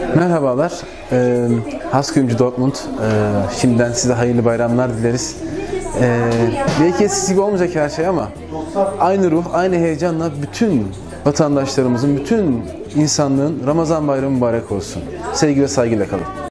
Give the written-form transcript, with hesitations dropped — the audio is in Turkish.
Merhabalar, Haskuyumcu Dortmund. Şimdiden size hayırlı bayramlar dileriz. Belki eskisi gibi olmayacak her şey ama aynı ruh, aynı heyecanla bütün vatandaşlarımızın, bütün insanlığın Ramazan bayramı mübarek olsun. Sevgi ve saygıyla kalın.